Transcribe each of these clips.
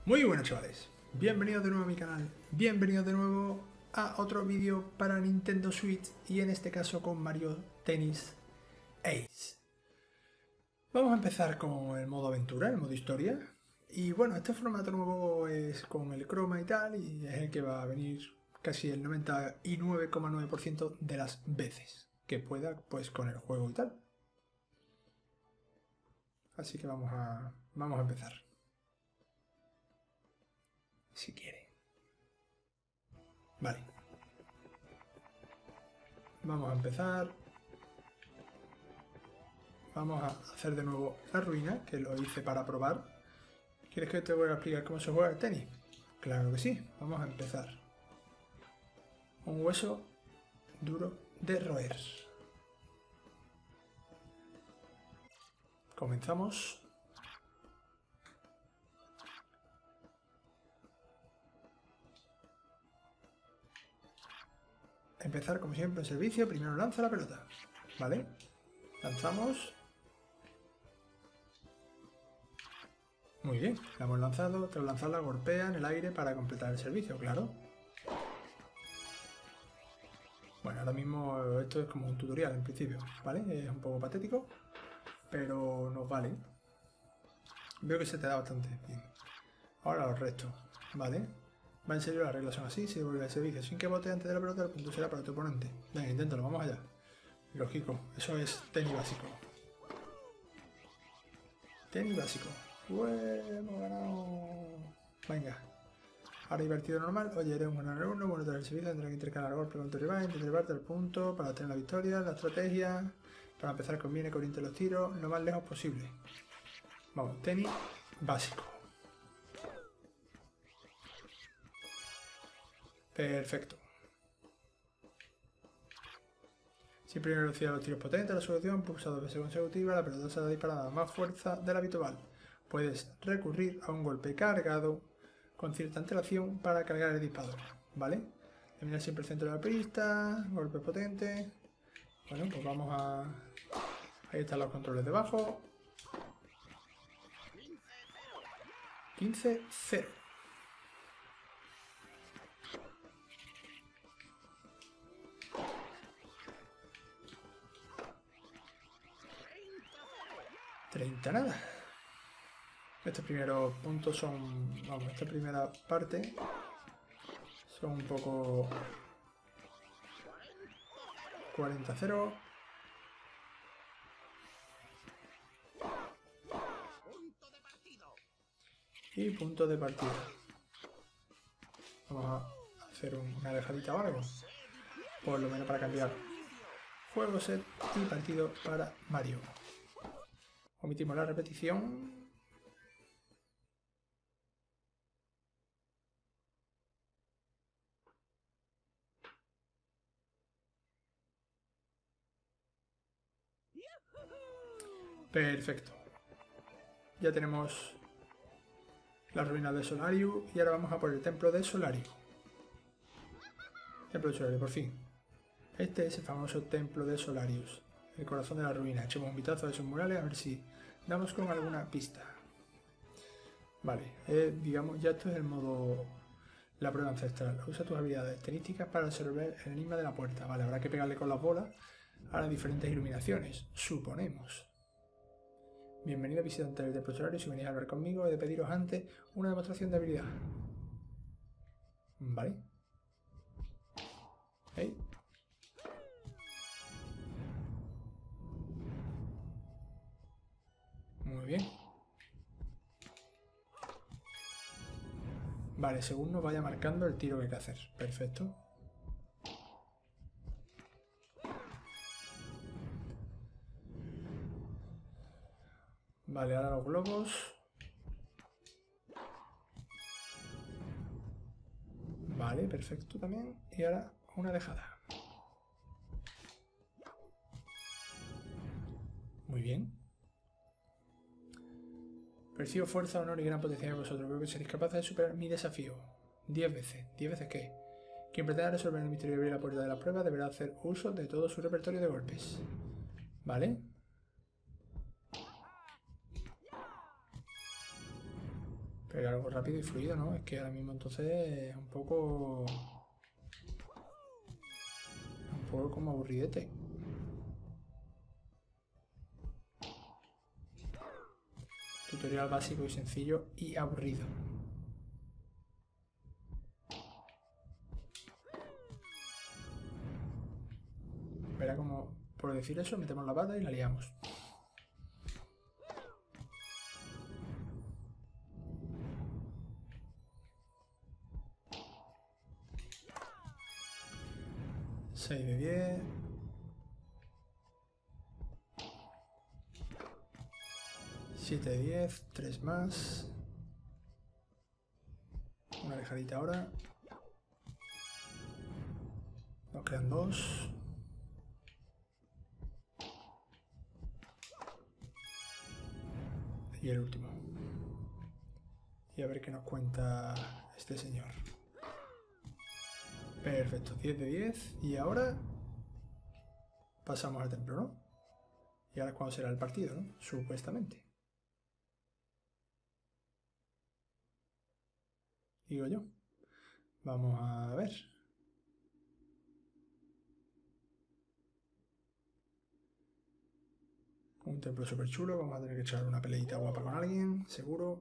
Muy buenas chavales, bienvenidos de nuevo a mi canal, bienvenidos de nuevo a otro vídeo para Nintendo Switch y en este caso con Mario Tennis Ace. Vamos a empezar con el modo aventura, el modo historia. Y bueno, este formato nuevo es con el croma y tal, y es el que va a venir casi el 99,9% de las veces que pueda, pues con el juego y tal. Así que vamos a empezar. Si quiere. Vale. Vamos a empezar. Vamos a hacer de nuevo la ruina, que lo hice para probar. ¿Quieres que te voy a explicar cómo se juega el tenis? Claro que sí, vamos a empezar. Un hueso duro de roer. Comenzamos. Empezar como siempre en servicio, primero lanza la pelota. ¿Vale? Lanzamos. Muy bien, la hemos lanzado, tras lanzarla golpea en el aire para completar el servicio, claro. Bueno, ahora mismo esto es como un tutorial en principio, ¿vale? Es un poco patético, pero nos vale. Veo que se te da bastante bien. Ahora los restos, ¿vale? Va en serio, las reglas son así, se devuelve el servicio sin que bote antes de la pelota, el punto será para tu oponente. Venga, inténtalo, vamos allá. Lógico, eso es tenis básico. Tenis básico. Hemos ganado. Venga. Ahora hay partido normal. Oye, eres un buen alumno, bueno, tras el servicio tendrás que intercalar golpe con tu rival, intentar llevarte al punto para obtener la victoria, la estrategia. Para empezar conviene que oriente los tiros lo más lejos posible. Vamos, tenis básico. Perfecto. Si primero velocidad los tiros potentes, la solución, pulsa 2 veces consecutivas, la pelota será disparada a más fuerza de la habitual. Puedes recurrir a un golpe cargado con cierta antelación para cargar el disparador, ¿vale? Terminar siempre el centro de la pista, golpe potente. Bueno, pues vamos a... Ahí están los controles debajo. 15-0. Nada. Estos primeros puntos son... Vamos, esta primera parte son un poco... 40-0. Y punto de partida. Vamos a hacer una dejadita o algo. Por lo menos para cambiar juego, set y partido para Mario. Omitimos la repetición. Perfecto. Ya tenemos la ruina de Solarium y ahora vamos a por el templo de Solarium. Templo de Solarium, por fin. Este es el famoso templo de Solarius, el corazón de la ruina. Echemos un vistazo a esos murales a ver si damos con alguna pista. Vale, digamos, ya esto es el modo... La prueba ancestral. Usa tus habilidades tenísticas para resolver el enigma de la puerta. Vale, habrá que pegarle con las bolas a las diferentes iluminaciones, suponemos. Bienvenido visitante del templo Solarius. Si venís a hablar conmigo, he de pediros antes una demostración de habilidad. Vale. Hey. Muy bien. Vale, según nos vaya marcando el tiro que hay que hacer. Perfecto. Vale, ahora los globos. Vale, perfecto también. Y ahora una dejada. Muy bien. Percibo fuerza, honor y gran potencial en vosotros. Creo que seréis capaces de superar mi desafío. 10 veces. ¿10 veces qué? Quien pretenda resolver el misterio y abrir la puerta de la prueba deberá hacer uso de todo su repertorio de golpes. ¿Vale? Pero algo rápido y fluido, ¿no? Es que ahora mismo entonces es un poco como aburridete. Tutorial básico y sencillo y aburrido. Verá como, por decir eso, metemos la pata y la liamos. Seis de 10. 7 de 10, 3 más. Una alejadita ahora. Nos quedan 2. Y el último. Y a ver qué nos cuenta este señor. Perfecto, 10 de 10. Y ahora pasamos al templo, ¿no? Y ahora es cuando será el partido, ¿no? Supuestamente. Digo yo. Vamos a ver. Un templo súper chulo. Vamos a tener que echar una peleita guapa con alguien, seguro.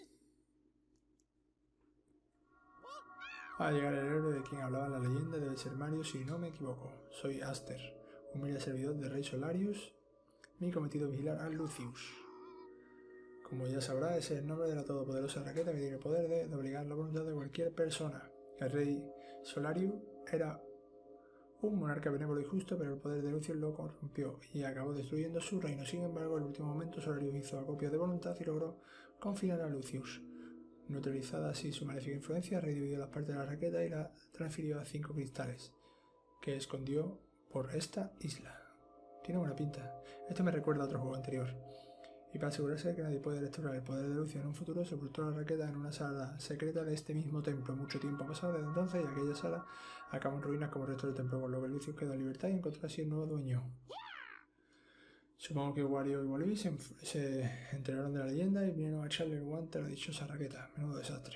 Va a llegar el héroe de quien hablaba la leyenda. Debe ser Mario, si no me equivoco. Soy Aster, humilde servidor del rey Solarius. Mi cometido es vigilar a Lucius. Como ya sabrá, ese es el nombre de la todopoderosa raqueta que tiene el poder de doblegar la voluntad de cualquier persona. El rey Solarius era un monarca benévolo y justo, pero el poder de Lucius lo corrompió y acabó destruyendo su reino. Sin embargo, en el último momento Solarius hizo acopio de voluntad y logró confinar a Lucius. Neutralizada así su maléfica influencia, redividió las partes de la raqueta y la transfirió a 5 cristales, que escondió por esta isla. Tiene buena pinta. Esto me recuerda a otro juego anterior. Y para asegurarse de que nadie puede restaurar el poder de Lucius en un futuro, sepultó la raqueta en una sala secreta de este mismo templo. Mucho tiempo ha pasado desde entonces y aquella sala acabó en ruinas como el resto del templo, por lo que Lucius quedó en libertad y encontró así el nuevo dueño. Supongo que Wario y Waluigi se enteraron de la leyenda y vinieron a echarle el guante a la dichosa raqueta. Menudo desastre.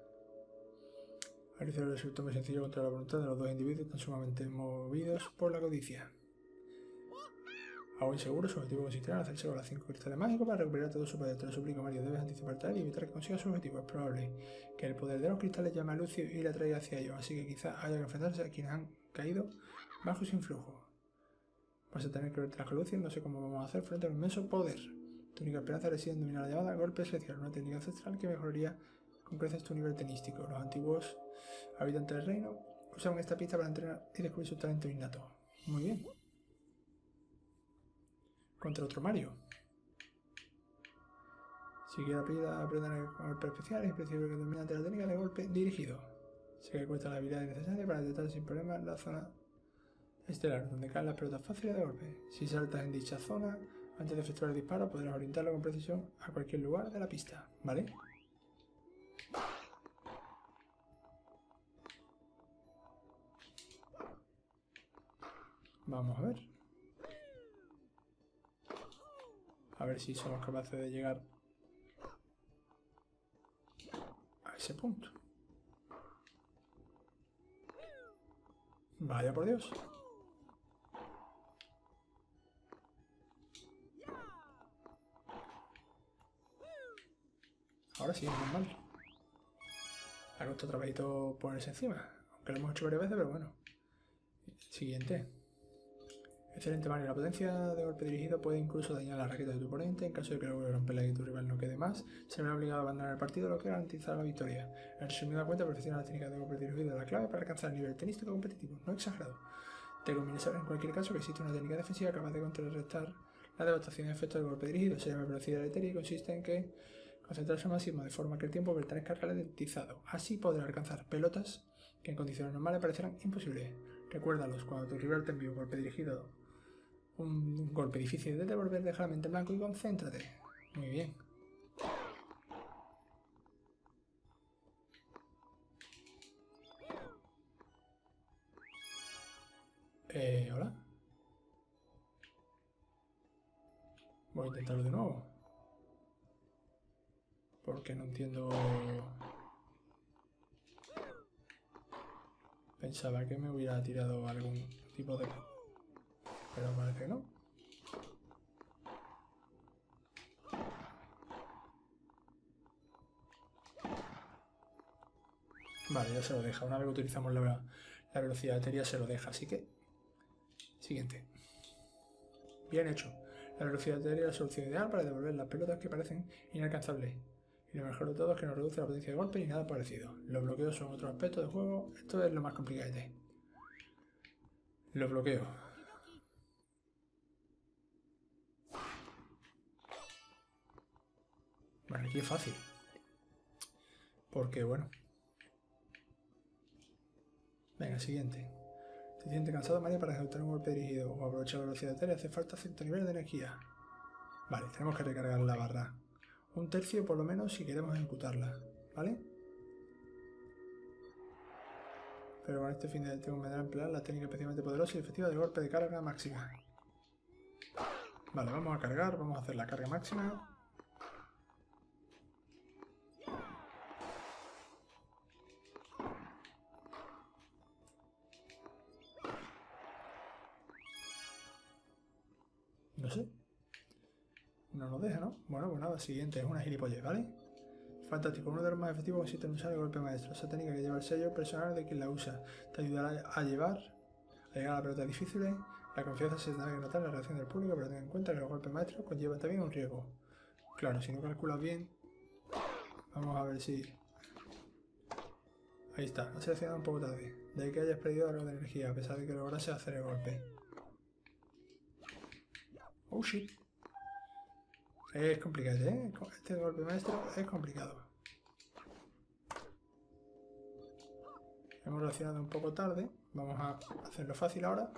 Al inicio resultó muy sencillo contra la voluntad de los dos individuos tan sumamente movidos por la codicia. Aún inseguro, su objetivo consistirá en hacerse con las 5 cristales mágicos para recuperar todo su poder. Te lo suplico, Mario, debes anticiparte a él y evitar que consiga su objetivo. Es probable que el poder de los cristales llame a Lucio y la traiga hacia ellos, así que quizá haya que enfrentarse a quienes han caído bajo su influjo. Vas a tener que verte con Lucio, no sé cómo vamos a hacer frente a un inmenso poder. Tu única esperanza reside en dominar la llamada golpe especial, una técnica ancestral que mejoraría con creces tu nivel tenístico. Los antiguos habitantes del reino usaban esta pista para entrenar y descubrir su talento innato. Muy bien. Contra otro Mario. Si quiere aprender a golpe especial, es imprescindible que domine la técnica de golpe dirigido. Sé que cuesta la habilidad necesaria para detectar sin problemas la zona estelar, donde caen las pelotas fáciles de golpe. Si saltas en dicha zona, antes de efectuar el disparo, podrás orientarlo con precisión a cualquier lugar de la pista, ¿vale? Vamos a ver. A ver si somos capaces de llegar a ese punto. Vaya por Dios. Ahora sí, es normal. Ha costado trabajito ponerse encima. Aunque lo hemos hecho varias veces, pero bueno. Siguiente. Excelente, Mario. La potencia de golpe dirigido puede incluso dañar la raqueta de tu oponente. En caso de que logre romperla y tu rival no quede más, se verá obligado a abandonar el partido, lo que garantizará la victoria. En resumidas cuentas, perfecciona la técnica de golpe dirigido de la clave para alcanzar el nivel tenístico competitivo. No exagerado. Te conviene saber en cualquier caso que existe una técnica defensiva capaz de contrarrestar la devastación y efecto del golpe dirigido. Se llama velocidad etérea y consiste en que concentrarse al máximo de forma que el tiempo permanezca ralentizado. Así podrá alcanzar pelotas que en condiciones normales parecerán imposibles. Recuérdalos, cuando tu rival te envíe un golpe dirigido, un golpe difícil de devolver, deja la mente en blanco y concéntrate. Muy bien. ¿Hola? Voy a intentarlo de nuevo. ¿Por porque no entiendo... Pensaba que me hubiera tirado algún tipo de... Pero parece que no. Vale, ya se lo deja. Una vez que utilizamos la velocidad de batería se lo deja, así que... Siguiente. Bien hecho. La velocidad de batería es la solución ideal para devolver las pelotas que parecen inalcanzables. Y lo mejor de todo es que no reduce la potencia de golpe ni nada parecido. Los bloqueos son otro aspecto del juego. Esto es lo más complicado. Los bloqueos. Vale, aquí es fácil. Porque bueno. Venga, siguiente. ¿Te sientes cansado, María, para ejecutar un golpe dirigido o aprovechar la velocidad de batería? Hace falta cierto nivel de energía. Vale, tenemos que recargar la barra. Un tercio por lo menos si queremos ejecutarla. ¿Vale? Pero con este fin de tengo que emplear la técnica especialmente poderosa y efectiva del golpe de carga máxima. Vale, vamos a cargar, vamos a hacer la carga máxima. No sé. No nos deja, ¿no? Bueno, pues nada, siguiente, es una gilipollez, ¿vale? Fantástico, uno de los más efectivos consiste en usar el golpe maestro. Esa técnica que lleva el sello personal de quien la usa. Te ayudará a llegar a la pelota difícil. La confianza se tendrá que notar en la reacción del público, pero ten en cuenta que los golpes maestros conllevan también un riesgo. Claro, si no calculas bien... Vamos a ver si... Ahí está, ha seleccionado un poco tarde. De ahí que hayas perdido algo de energía, a pesar de que lograse hacer el golpe. Oh shit. Es complicado, ¿eh? Este golpe maestro es complicado. Hemos reaccionado un poco tarde. Vamos a hacerlo fácil ahora.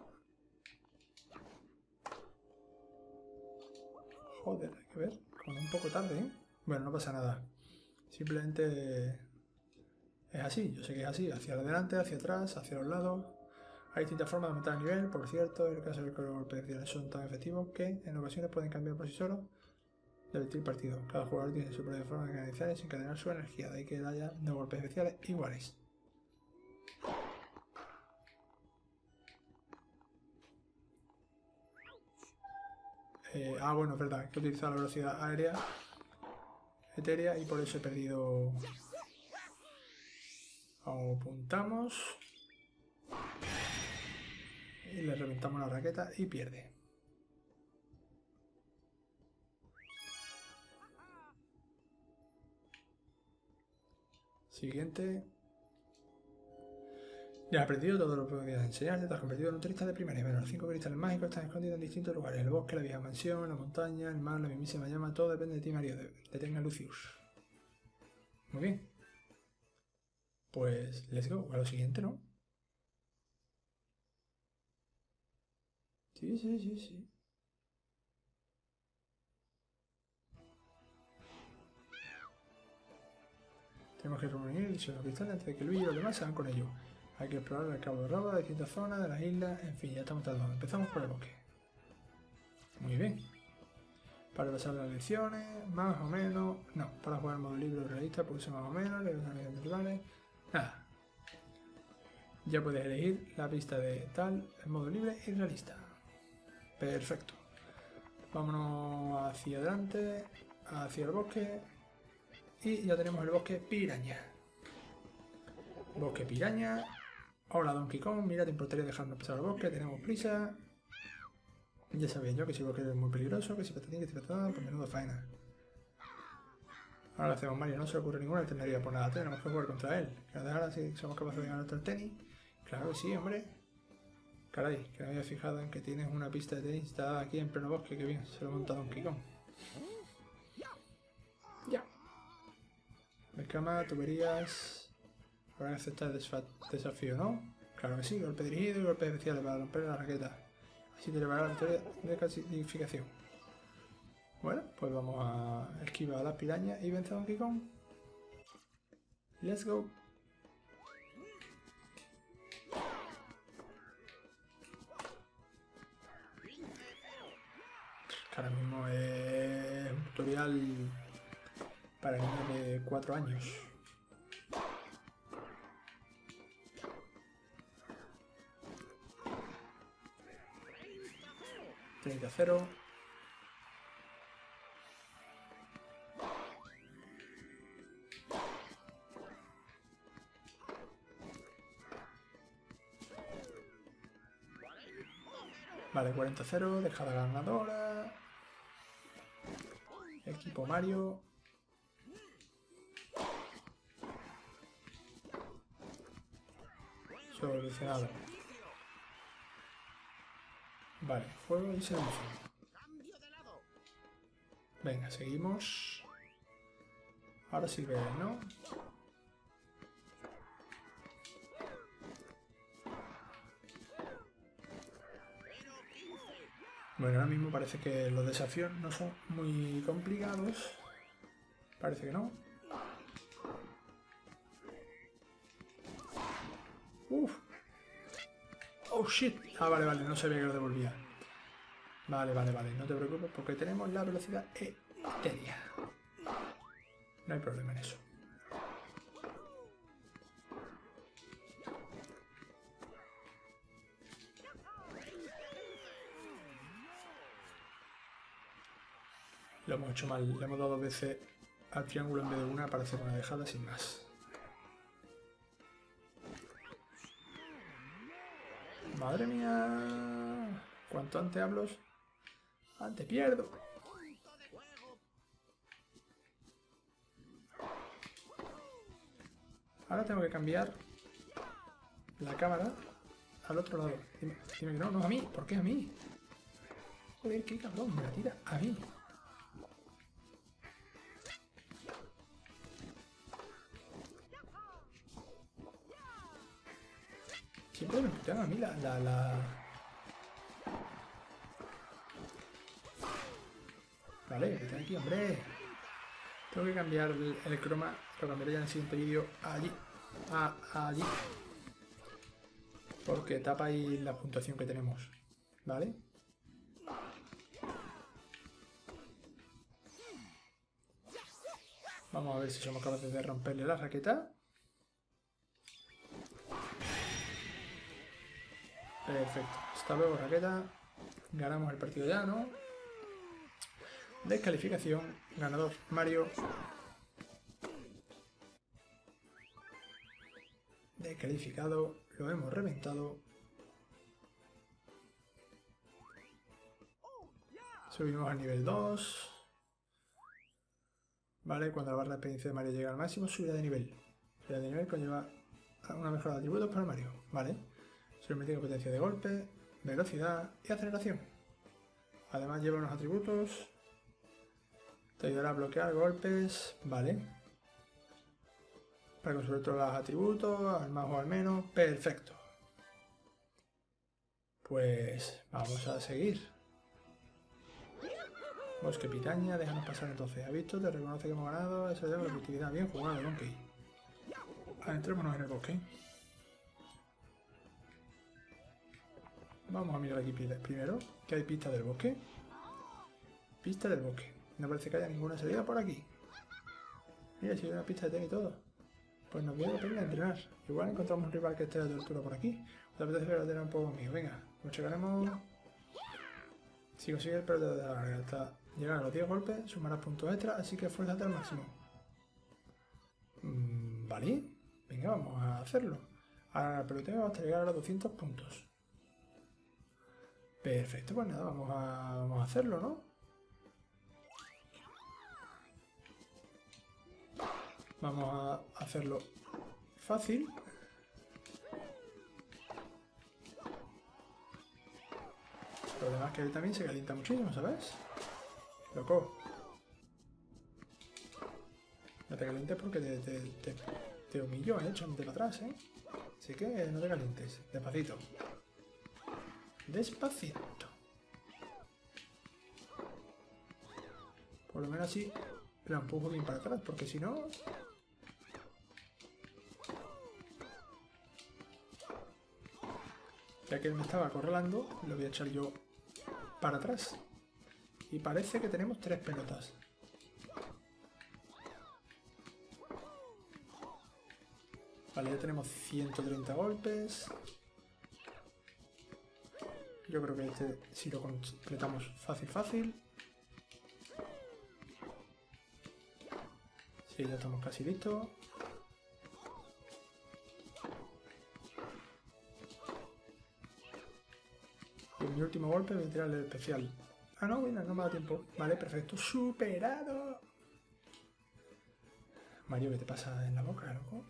Joder, hay que ver. Con un poco tarde, ¿eh? Bueno, no pasa nada. Simplemente es así. Yo sé que es así. Hacia adelante, hacia atrás, hacia los lados. Hay distintas formas de aumentar el nivel. Por cierto, en el caso de que los golpes especiales son tan efectivos que en ocasiones pueden cambiar por sí solos del partido. Cada jugador tiene su propia forma de canalizar y desencadenar su energía. De ahí que haya dos golpes especiales iguales. Bueno, es verdad, hay que utilizar la velocidad aérea etérea y por eso he perdido. Apuntamos y le reventamos la raqueta y pierde. Siguiente. Ya has aprendido todo lo que podías enseñarte, te has convertido en un turista de primer nivel. Los 5 cristales mágicos están escondidos en distintos lugares. El bosque, la vieja mansión, la montaña, el mar, la mismísima llama, todo depende de ti, Mario. Detenga a Lucius. Muy bien. Pues, let's go. A lo siguiente, ¿no? Sí. Tenemos que reunir los cristales antes de que Luigi y los demás se van con ellos. Hay que explorar el cabo de Rabo, de distintas zonas de las islas, en fin, ya estamos tardando. Empezamos por el bosque. Muy bien. Para pasar las lecciones, más o menos. No, para jugar el modo libre o realista, puse más o menos, legales naturales. Nada. Ya puedes elegir la pista de tal, el modo libre y realista. Perfecto. Vámonos hacia adelante, hacia el bosque. Y ya tenemos el bosque piraña. Bosque piraña. Hola Donkey Kong, mira, te importaría dejarnos pasar al bosque, tenemos prisa. Ya sabía yo que si el bosque es muy peligroso, que si patatín, que si patatín, pues menudo faena. Ahora lo hacemos, Mario, no se le ocurre ninguna alternativa por nada, tenemos que jugar contra él. Que nos dejara si somos capaces de ganar el tenis. Claro que sí, hombre. Caray, que me había fijado en que tienes una pista de tenis instalada aquí en pleno bosque, que bien, se lo monta Donkey Kong. Ya. Escama, tuberías. Habrá que aceptar el desafío, ¿no? Claro que sí, golpe dirigido y golpe especial para romper la raqueta. Así te llevará la victoria de clasificación. Bueno, pues vamos a esquivar a las pirañas y vencer a Donkey Kong. Let's go. Ahora mismo es un tutorial para niños de 4 años. $30-0. Vale, 40-0, deja la ganadora. Equipo Mario. Solucionado. Vale, juego y servicio. Venga, seguimos. Ahora sí ve, ¿no? Bueno, ahora mismo parece que los desafíos no son muy complicados. Parece que no. Uf. Oh shit. Ah, vale, no sabía que lo devolvía. Vale, no te preocupes porque tenemos la velocidad etérea. No hay problema en eso. Lo hemos hecho mal, le hemos dado 2 veces al triángulo en vez de una para hacer una dejada sin más. Madre mía. Cuanto antes hablo, antes pierdo. Ahora tengo que cambiar la cámara al otro lado. Dime que no, no a mí. ¿Por qué a mí? Joder, qué cabrón, me la tira a mí. Siempre me putean a mí Vale, que está aquí, hombre. Tengo que cambiar el croma. Lo cambiaré ya en el siguiente vídeo. Allí. Allí. Porque tapa ahí la puntuación que tenemos. ¿Vale? Vamos a ver si somos capaces de romperle la raqueta. Perfecto. Hasta luego, raqueta. Ganamos el partido ya, ¿no? Descalificación. Ganador Mario. Descalificado. Lo hemos reventado. Subimos al nivel 2. Vale, cuando la barra de experiencia de Mario llega al máximo, subirá de nivel. Subirá de nivel conlleva una mejora de atributos para Mario. Vale. Tiene potencia de golpe, velocidad y aceleración. Además lleva unos atributos. Te ayudará a bloquear golpes. Vale. Para conseguir todos los atributos, al más o al menos. Perfecto. Pues vamos a seguir. Bosque Piraña, déjanos pasar entonces. ¿Ha visto? Te reconoce que hemos ganado. Eso de la productividad. Bien jugado, Donkey. Adentrémonos en el bosque. Vamos a mirar aquí primero, que hay pista del bosque. Pista del bosque. No parece que haya ninguna salida por aquí. Mira, si hay una pista de tenis y todo. Pues nos viene la pena entrenar. Igual encontramos un rival que esté a la altura por aquí. Te apetece ver a tener un poco mío. Venga, nos checaremos. Si consigue el pelotero de la larga hasta llegar a los 10 golpes, sumarás puntos extra, así que esfuérzate al máximo. Vale. Venga, vamos a hacerlo. Ahora el peloteo hasta llegar a los 200 puntos. Perfecto, pues nada, vamos a hacerlo, ¿no? Vamos a hacerlo fácil. El problema es que él también se calienta muchísimo, ¿sabes? Loco. No te calientes porque te humillo, echándote para atrás, ¿eh? Así que no te calientes. Despacito. Despacito. Por lo menos así la empujo bien para atrás, porque si no... Ya que él me estaba acorralando, lo voy a echar yo para atrás. Y parece que tenemos 3 pelotas. Vale, ya tenemos 130 golpes. Yo creo que este si lo completamos fácil. Sí, ya estamos casi listos. Y mi último golpe voy a tirar el especial. Ah, no, mira, no me da tiempo. Vale, perfecto. ¡Superado! Mario, ¿qué te pasa en la boca, loco?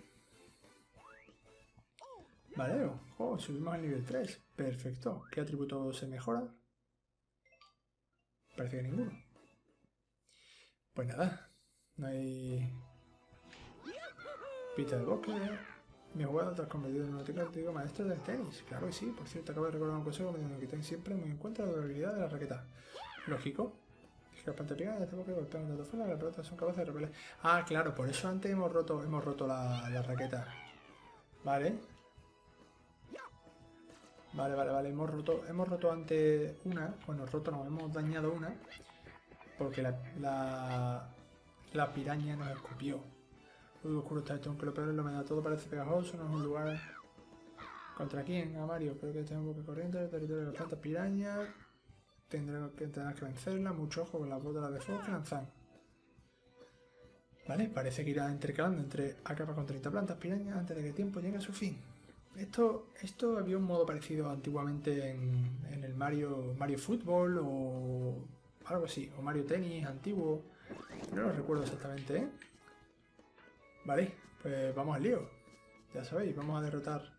Vale, subimos al nivel 3. Perfecto. ¿Qué atributo se mejora? Parece que ninguno. Pues nada. No hay... Pista del bosque. Mi jugada te has convertido en un auténtico maestro del tenis. Claro que sí. Por cierto, acabo de recordar un consejo mediante que ten siempre muy en cuenta la durabilidad de la raqueta. Lógico. Es que las plantas pegadas de este bosque golpean un dato fuera, las pelotas son capaces de repeler. Ah, claro, por eso antes hemos roto la raqueta. Vale. Vale. Hemos roto antes una. Bueno, hemos dañado una. Porque la piraña nos escupió. Uy, oscuro está esto, aunque lo peor es la humedad. Todo parece pegajoso, no es un lugar... ¿Contra quién? A Mario. Creo que tengo un poco corriente del territorio de las plantas pirañas. Tendrás que vencerla. Mucho ojo con las botas de fuego que lanzan. Vale, parece que irá intercalando entre acaba con 30 plantas pirañas antes de que el tiempo llegue a su fin. Esto había un modo parecido antiguamente en el Mario Fútbol o algo así, o Mario Tennis antiguo. No lo recuerdo exactamente, ¿eh? Vale, pues vamos al lío. Ya sabéis, vamos a derrotar.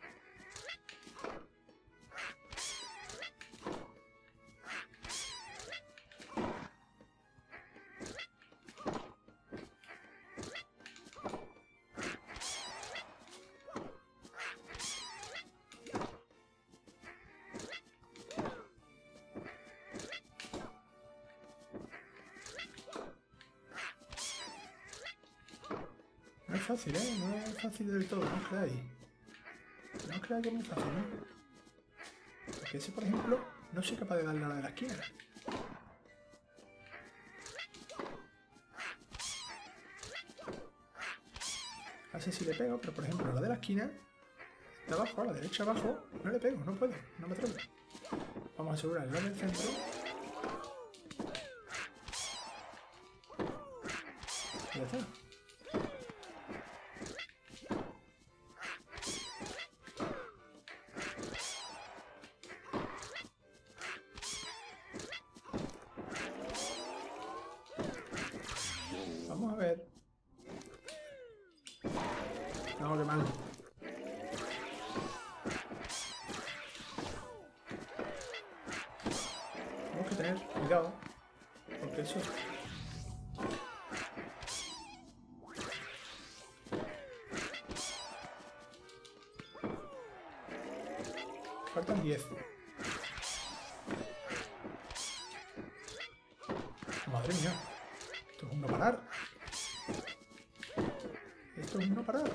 No es fácil, ¿eh? No es fácil del todo, no os creáis. No os creáis que es muy fácil, ¿no? Porque ese, por ejemplo, no soy capaz de darle a la de la esquina. Así sí le pego, pero por ejemplo, la de la esquina, de abajo, a la derecha abajo, no le pego, no puedo, no me atrevo. Vamos a asegurar el del centro. Y ya está. Vamos a ver. No, qué mal. Tenemos que tener cuidado, porque eso... Faltan 10. Madre mía. Esto es un no parar. Esto es un no parar.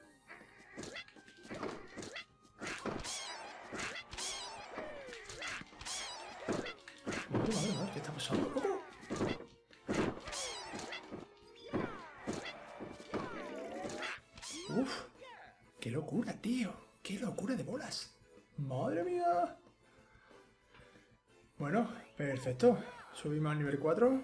Madre, ¿qué está pasando? ¿Cómo? Uf. ¡Qué locura, tío! ¡Qué locura de bolas! ¡Madre mía! Bueno, perfecto. Subimos al nivel 4.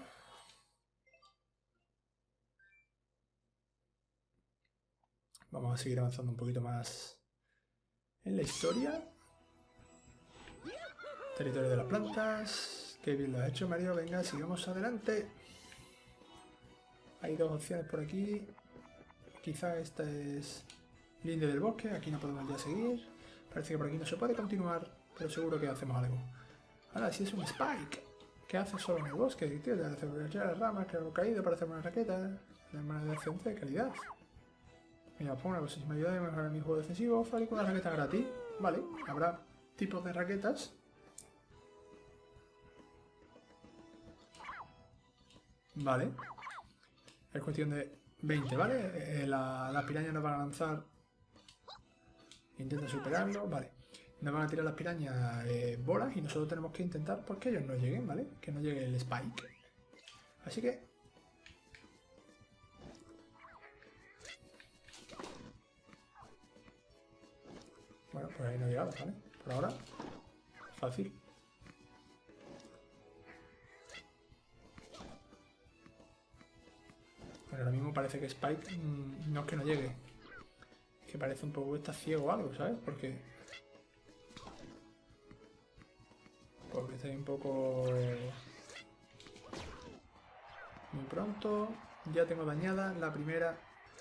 Vamos a seguir avanzando un poquito más en la historia. Territorio de las plantas. Qué bien lo has hecho, Mario. Venga, sigamos adelante. Hay dos opciones por aquí. Quizá esta es linde del bosque. Aquí no podemos ya seguir. Parece que por aquí no se puede continuar, pero seguro que hacemos algo. Ahora, si es un Spike. ¿Qué hace solo en el bosque? Tío, te hace aprovechar las ramas que han caído para hacer una raqueta. De manera de calidad. Mira, pongo una cosa. Si me ayuda a mejorar mi juego defensivo, fabrico una raqueta gratis. Vale, habrá tipos de raquetas. Vale. Es cuestión de 20, ¿vale? Las pirañas nos van a lanzar. Intenta superarlo, vale. Nos van a tirar las pirañas bolas y nosotros tenemos que intentar pues, que ellos no lleguen, ¿vale? Que no llegue el Spike. Así que... pues ahí no he llegado, ¿vale? Por ahora, fácil. Pero ahora mismo parece que Spike no es que no llegue. Que parece un poco que está ciego o algo, ¿sabes? Porque está ahí un poco... muy pronto. Ya tengo dañada la primera.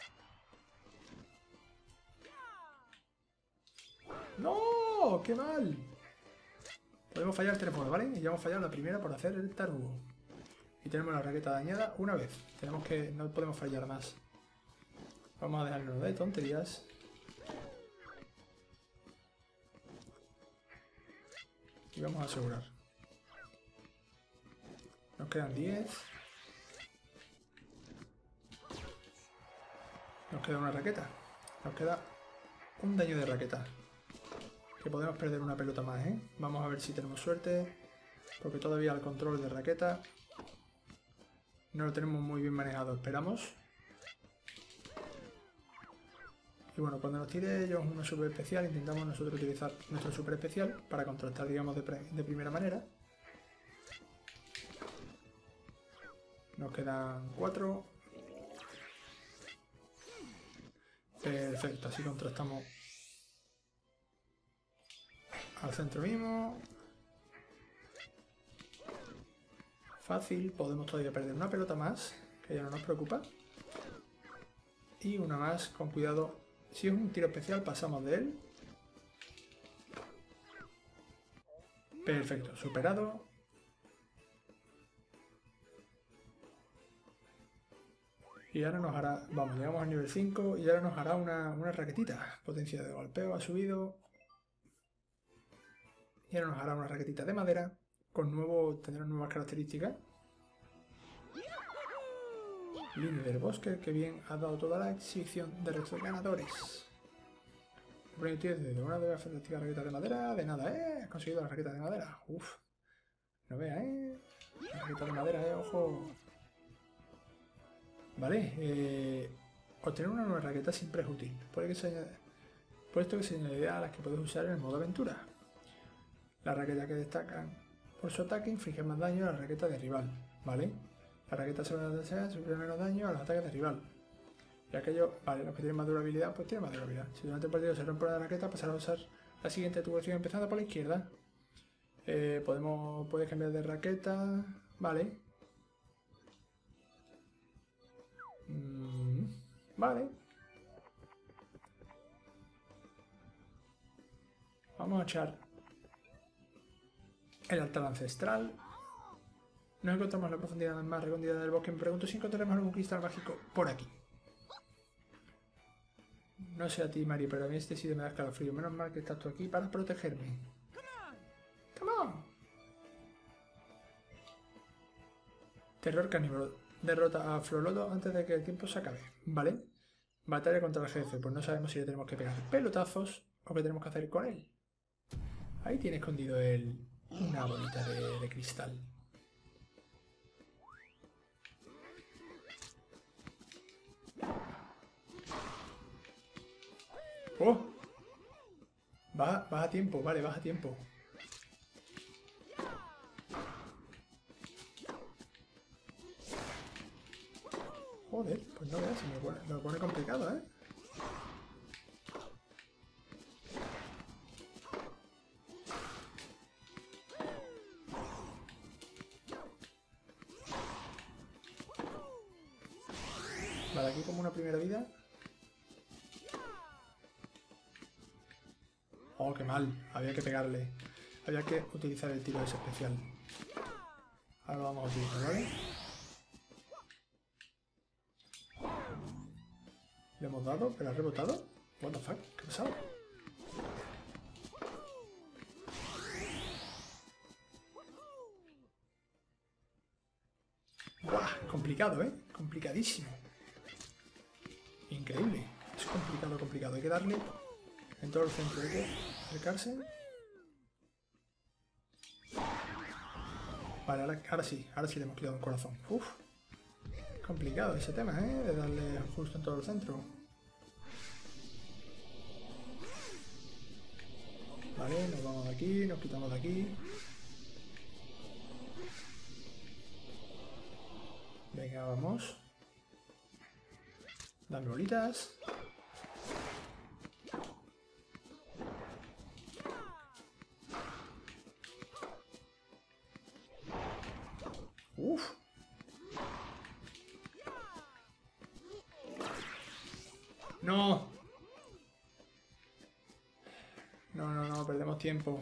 ¡No! ¡Qué mal! Podemos fallar 3 modos, ¿vale? Y ya hemos fallado la primera por hacer el tarugo. Y tenemos la raqueta dañada una vez. Tenemos que... no podemos fallar más. Vamos a dejarnos de tonterías. Y vamos a asegurar. Nos quedan 10. Nos queda una raqueta. Nos queda un daño de raqueta. Que podemos perder una pelota más, ¿eh? Vamos a ver si tenemos suerte. Porque todavía el control de raqueta no lo tenemos muy bien manejado. Esperamos. Y bueno, cuando nos tire ellos una super especial, intentamos nosotros utilizar nuestro super especial para contrastar, digamos, de primera manera. Nos quedan 4. Perfecto, así contrastamos al centro mismo. Fácil, podemos todavía perder una pelota más, que ya no nos preocupa. Y una más, con cuidado. Si es un tiro especial, pasamos de él. Perfecto, superado. Y ahora nos hará... vamos, llegamos al nivel 5 y ahora nos hará una raquetita. Potencia de golpeo ha subido. Y ahora nos hará una raquetita de madera. Tendrá nuevas características. Línea del bosque, que bien ha dado toda la exhibición de resto de ganadores. Prometido desde una de las fantásticas raquetas de madera. De nada, ¿eh? Has conseguido la raqueta de madera. Uf. No vea, ¿eh? La raqueta de madera, ojo. Vale, obtener una nueva raqueta siempre es útil, puesto que se añade a las que puedes usar en el modo aventura. Las raquetas que destacan por su ataque infligen más daño a la raqueta de rival, ¿vale? Las raquetas sufren menos daño a los ataques de rival. Y aquellos, vale, los que tienen más durabilidad, pues tienen más durabilidad. Si durante el partido se rompe la raqueta, pasará a usar la siguiente atribución empezando por la izquierda. Puedes cambiar de raqueta, vale. Vale. Vamos a echar el altar ancestral. Nos encontramos en la profundidad más recóndita del bosque. Me pregunto si encontraremos algún cristal mágico por aquí. No sé a ti, Mari, pero a mí este sitio me da escalofrío. Menos mal que estás tú aquí para protegerme. ¡Come on! Terror carnívoro. Derrota a Flolodo antes de que el tiempo se acabe. ¿Vale? Batalla contra el jefe. Pues no sabemos si le tenemos que pegar pelotazos o qué tenemos que hacer con él. Ahí tiene escondido una bolita de cristal. ¡Oh! Baja tiempo, vale, baja tiempo. Joder, pues no veas, me lo pone complicado, ¿eh? Vale, aquí como una primera vida. Oh, qué mal. Había que pegarle. Había que utilizar el tiro ese especial. Ahora lo vamos a utilizar, ¿vale? Le hemos dado, pero ha rebotado. What the fuck, ¿qué ha pasado? ¡Buah! Complicado, ¿eh? Complicadísimo. Increíble. Es complicado. Hay que darle en todo el centro. Hay que acercarse. Vale, ahora sí le hemos quitado un corazón. Uf. Complicado ese tema, ¿eh? De darle justo en todo el centro. Vale, nos vamos de aquí, nos quitamos de aquí. Venga, vamos. Dame bolitas. Uf. No. No, perdemos tiempo.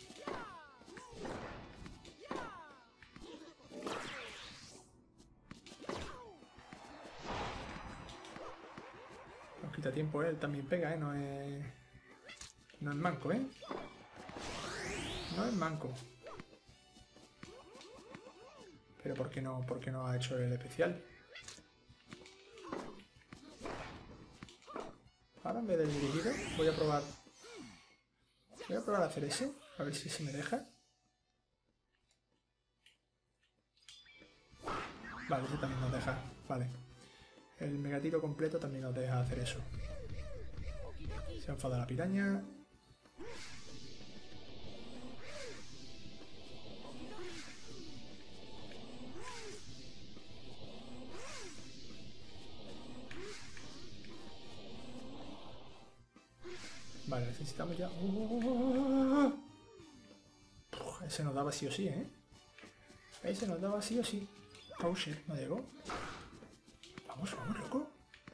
Nos quita tiempo, él también pega, no es manco, no es manco. Pero ¿por qué no ha hecho el especial? Ahora en vez del dirigido voy a probar a hacer ese, a ver si se me deja. Vale, ese también nos deja, vale. El megatiro completo también nos deja hacer eso. Se enfada la piraña. Vale, necesitamos ya... Ese nos daba sí o sí, Ese nos daba sí o sí. Oh shit, no llegó. Vamos, loco.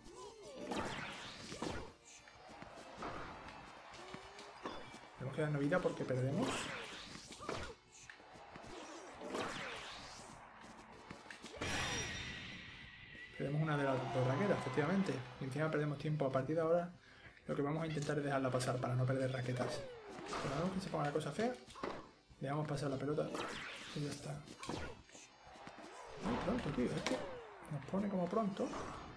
Tenemos que darnos vida porque perdemos. Perdemos una de las dos raquetas, efectivamente. Y encima perdemos tiempo. A partir de ahora, lo que vamos a intentar es dejarla pasar para no perder raquetas. Cuando vemos que se ponga la cosa fea, dejamos pasar la pelota y ya está. Muy pronto, tío. Es que nos pone como pronto.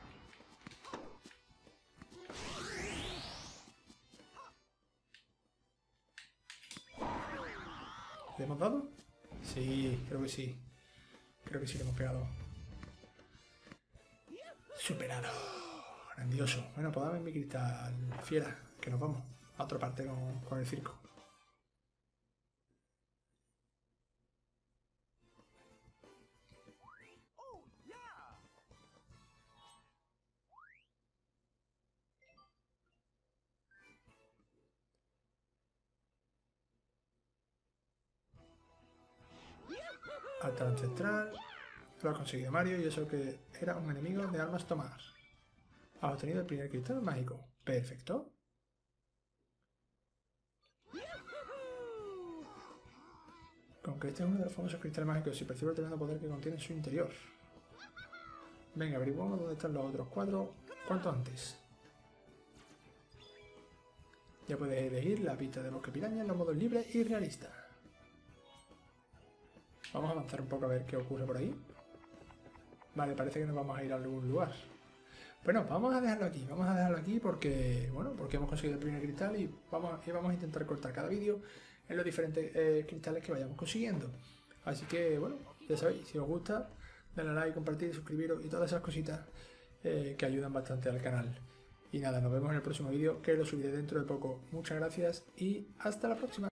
¿Le hemos dado? Sí, creo que sí. Creo que sí le hemos pegado. Superado. Grandioso. Bueno, pues dame mi cristal fiera, que nos vamos a otra parte con el circo. Altar ancestral. Lo ha conseguido Mario y eso que era un enemigo de armas tomar. Ha obtenido el primer cristal mágico. Perfecto. Con que este es uno de los famosos cristales mágicos, si percibe el tremendo poder que contiene en su interior. Venga, averiguamos dónde están los otros 4 cuanto antes. Ya puedes elegir la pista de bosque piraña en los modos libre y realista. Vamos a avanzar un poco a ver qué ocurre por ahí. Vale, parece que nos vamos a ir a algún lugar. Bueno, vamos a dejarlo aquí porque, bueno, porque hemos conseguido el primer cristal y vamos a intentar cortar cada vídeo en los diferentes cristales que vayamos consiguiendo. Así que, bueno, ya sabéis, si os gusta, dale a like, compartir, suscribiros y todas esas cositas que ayudan bastante al canal. Y nada, nos vemos en el próximo vídeo, que lo subiré dentro de poco. Muchas gracias y hasta la próxima.